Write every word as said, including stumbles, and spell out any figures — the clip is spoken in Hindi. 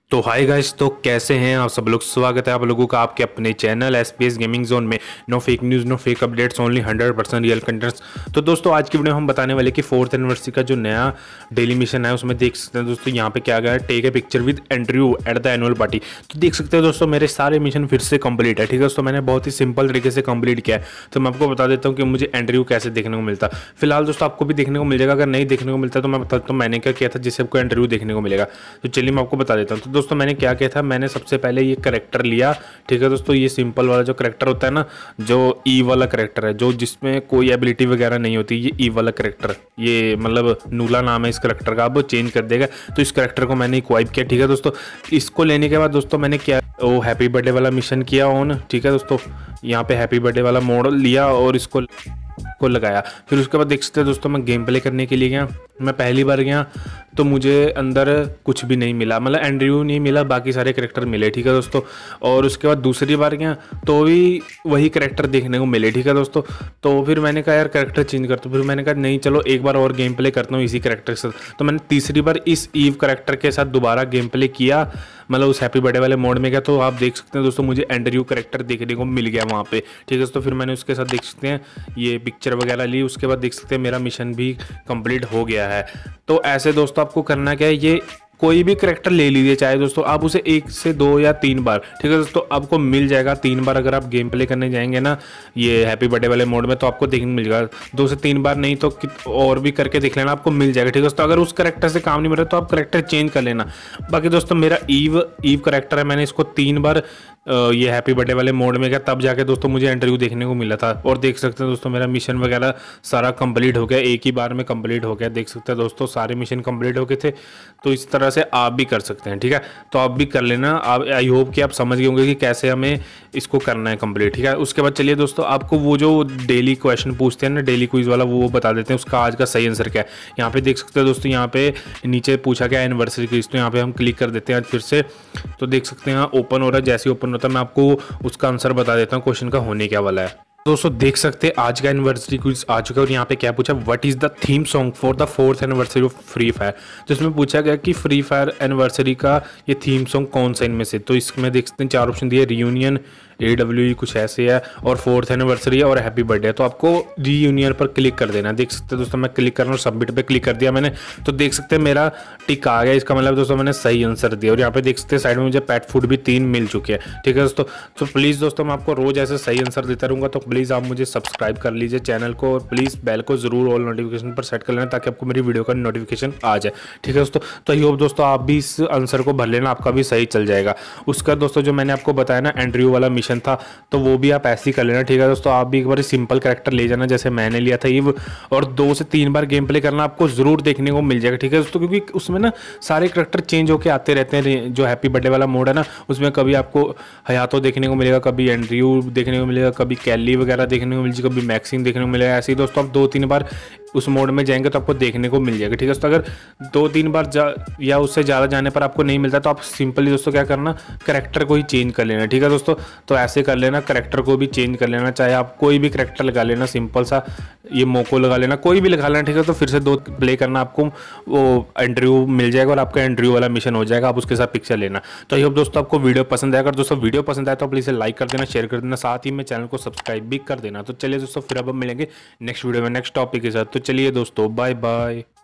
तो हाय गाइस, तो कैसे हैं आप सब लोग। स्वागत है आप लोगों का आपके अपने चैनल एसपीएस गेमिंग जोन में। No fake news, no fake updates, only hundred percent real contents. तो दोस्तों आज की वीडियो में हम बताने वाले कि फोर्थ एनिवर्सरी का जो नया डेली मिशन है उसमें देख सकते हैं दोस्तों, यहाँ पे क्या गया है, take a picture with Andrew at the annual party. तो देख सकते हैं दोस्तों मेरे सारे मिशन फिर से कंप्लीट है। ठीक है दोस्तों, मैंने बहुत ही सिंपल तरीके से कंप्लीट किया है। तो मैं आपको बता देता हूँ कि मुझे एंड्रयू कैसे देखने को मिलता। फिलहाल दोस्तों आपको भी देखने को मिल जाएगा, अगर नहीं देखने को मिलता तो मैं बता देता हूँ मैंने क्या किया था जिससे आपको एंड्रयू देखने को मिलेगा। तो चलिए मैं आपको बता देता हूँ। तो दोस्तों मैंने क्या किया था, मैंने सबसे पहले ये करेक्टर लिया। ठीक है दोस्तों, ये सिंपल वाला जो करेक्टर होता है ना, जो ई वाला करेक्टर है, जो जिसमें कोई एबिलिटी वगैरह नहीं होती, ये ई वाला करेक्टर, ये मतलब नूला नाम है इस करेक्टर का, अब वो चेंज कर देगा। तो इस करेक्टर को मैंने इक्वाइप किया। ठीक है दोस्तों, इसको लेने के बाद दोस्तों मैंने क्या, वो हैप्पी बर्थडे वाला मिशन किया ऑन। ठीक है दोस्तों, यहाँ पे हैप्पी बर्थडे वाला मॉडल लिया और इसको को लगाया। फिर उसके बाद देख सकते हैं दोस्तों मैं गेम प्ले करने के लिए गया। मैं पहली बार गया तो मुझे अंदर कुछ भी नहीं मिला, मतलब एंड्रयू नहीं मिला, बाकी सारे करेक्टर मिले। ठीक है दोस्तों, और उसके बाद दूसरी बार गया तो भी वही करेक्टर देखने को मिले। ठीक है दोस्तों, तो फिर मैंने कहा यार करेक्टर चेंज करता हूँ। फिर मैंने कहा नहीं चलो एक बार और गेम प्ले करता हूँ इसी करेक्टर के साथ। तो मैंने तीसरी बार इस ईव करेक्टर के साथ दोबारा गेम प्ले किया, मतलब उस हैप्पी बर्थडे वाले मोड में गया। तो आप देख सकते हैं दोस्तों मुझे एंड्रयू करेक्टर देखने को मिल गया वहाँ पे। ठीक है, तो फिर मैंने उसके साथ देख सकते हैं ये पिक्चर वगैरह ली। उसके बाद देख सकते हैं मेरा मिशन भी कंप्लीट हो गया है। तो ऐसे दोस्तों आपको करना क्या है, ये कोई भी करेक्टर ले लीजिए, चाहे दोस्तों आप उसे एक से दो या तीन बार। ठीक है दोस्तों, आपको मिल जाएगा तीन बार। अगर आप गेम प्ले करने जाएंगे ना ये हैप्पी बर्थडे वाले मोड में, तो आपको देखने को मिल जाएगा। दो से तीन बार नहीं तो और भी करके देख लेना, आपको मिल जाएगा। ठीक है दोस्तों, अगर उस करेक्टर से काम नहीं मिल रहा तो आप करेक्टर चेंज कर लेना। बाकी दोस्तों मेरा ईव ईव करेक्टर है, मैंने इसको तीन बार ये हैप्पी बर्थडे वाले मोड में गया, तब जाके दोस्तों मुझे एंड्रयू देखने को मिला था। और देख सकते हैं दोस्तों मेरा मिशन वगैरह सारा कंप्लीट हो गया, एक ही बार में कंप्लीट हो गया। देख सकते हैं दोस्तों सारे मिशन कंप्लीट हो गए थे। तो इस तरह से आप भी कर सकते हैं। ठीक है, तो आप भी कर लेना। आप आई होप कि आप समझ गए होंगे कि कैसे हमें इसको करना है कंप्लीट। ठीक है, उसके बाद चलिए दोस्तों आपको वो जो डेली क्वेश्चन पूछते हैं ना, डेली क्विज वाला, वो बता देते हैं उसका आज का सही आंसर क्या है। यहाँ पे देख सकते हैं दोस्तों, यहाँ पे नीचे पूछा गया एनिवर्सरी क्विज, तो यहाँ पे हम क्लिक कर देते हैं आज फिर से। तो देख सकते हैं ओपन हो रहा है, जैसे ओपन होता है मैं आपको उसका आंसर बता देता हूँ क्वेश्चन का होने क्या वाला है। दोस्तों देख सकते हैं आज का एनिवर्सरी क्विज आ चुका है और यहाँ पे क्या पूछा, what is the theme song for the fourth anniversary of free fire. तो इसमें पूछा गया कि फ्री फायर एनिवर्सरी का ये थीम सॉन्ग कौन सा इनमें से। तो इसमें देख सकते हैं चार ऑप्शन दिए, रियूनियन, ए डब्ल्यू कुछ ऐसे है, और फोर्थ एनिवर्सरी है और हैप्पी बर्थडे है। तो आपको रीयूनियन पर क्लिक कर देना। देख सकते हैं दोस्तों मैं क्लिक कर रहा हूँ, सबमिट पे क्लिक कर दिया मैंने। तो देख सकते हैं मेरा टिक आ गया, इसका मतलब दोस्तों मैंने सही आंसर दिया। और यहाँ पे देख सकते हैं साइड में मुझे पेट फूड भी तीन मिल चुके हैं। ठीक है दोस्तों, तो प्लीज़ दोस्तों मैं आपको रोज ऐसे सही आंसर देता रहूँगा, तो प्लीज़ आप मुझे सब्सक्राइब कर लीजिए चैनल को, और प्लीज़ बेल को जरूर ऑल नोटिफिकेशन पर सेट कर लेना ताकि आपको मेरी वीडियो का नोटिफिकेशन आ जाए। ठीक है दोस्तों, तो आई होप दोस्तों आप भी इस आंसर को भर लेना, आपका भी सही चल जाएगा। उसका दोस्तों जो मैंने आपको बताया ना एंड्रयू वाला मिशन था, तो वो भी आप ऐसे ही कर लेना। ठीक है दोस्तों, आप भी एक बार सिंपल कैरेक्टर ले जाना जैसे मैंने लिया था ईव, और दो से तीन बार गेम प्ले करना, आपको जरूर देखने को मिल जाएगा। ठीक है दोस्तों, क्योंकि उसमें ना सारे कैरेक्टर चेंज होकर आते रहते हैं। जो हैप्पी बर्थडे वाला मोड है ना, उसमें कभी आपको हयातो देखने को मिलेगा, कभी एंड्रयू देखने को मिलेगा, कभी कैली वगैरह देखने को मिलेगी, कभी मैक्सिम देखने को मिलेगा। ऐसे ही दोस्तों आप दो तीन बार उस मोड में जाएंगे तो आपको देखने को मिल जाएगा। ठीक है दोस्तों, अगर दो तीन बार जा या उससे ज़्यादा जाने पर आपको नहीं मिलता तो आप सिंपली दोस्तों क्या करना, करेक्टर को ही चेंज कर लेना। ठीक है दोस्तों, तो ऐसे कर लेना, करेक्टर को भी चेंज कर लेना, चाहे आप कोई भी करेक्टर लगा लेना, सिंपल सा ये मोको लगा लेना, कोई भी लगा लेना। ठीक है, तो फिर से दो प्ले करना, आपको वो एंड्रयू मिल जाएगा और आपका एंड्रयू वाला मिशन हो जाएगा, आप उसके साथ पिक्चर लेना। तो आई होप दोस्तों आपको वीडियो पसंद आएगा। अगर दोस्तों वीडियो पसंद आए तो प्लीज़ लाइक कर देना, शेयर कर देना, साथ ही में चैनल को सब्सक्राइब भी कर देना। तो चलिए दोस्तों फिर अब हम मिलेंगे नेक्स्ट वीडियो में नेक्स्ट टॉपिक के साथ। तो चलिए दोस्तों बाय बाय।